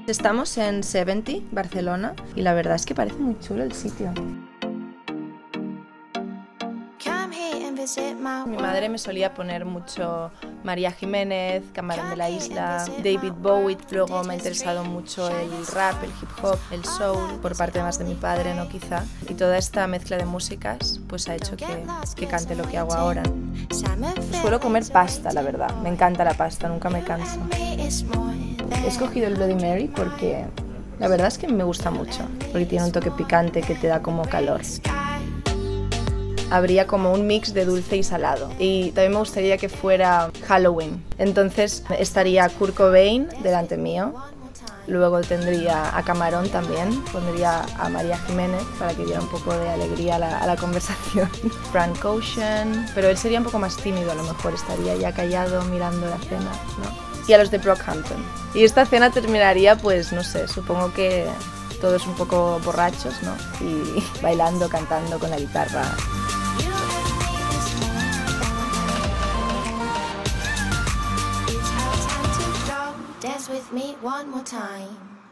Estamos en 70, Barcelona, y la verdad es que parece muy chulo el sitio. Mi madre me solía poner mucho María Jiménez, Camarón de la Isla, David Bowie. Luego me ha interesado mucho el rap, el hip hop, el soul, por parte más de mi padre, ¿no? Quizá. Y toda esta mezcla de músicas pues ha hecho que cante lo que hago ahora. Suelo comer pasta, la verdad. Me encanta la pasta, nunca me canso. He escogido el Bloody Mary porque la verdad es que me gusta mucho, porque tiene un toque picante que te da como calor. Habría como un mix de dulce y salado. Y también me gustaría que fuera Halloween. Entonces estaría Kurt Cobain delante mío. Luego tendría a Camarón también. Pondría a María Jiménez para que diera un poco de alegría a la conversación. Frank Ocean. Pero él sería un poco más tímido a lo mejor. Estaría ya callado mirando la cena, ¿no? Y a los de Brockhampton. Y esta cena terminaría, pues no sé, supongo que todos un poco borrachos, ¿no? Y bailando, cantando con la guitarra. Dance with me one more time.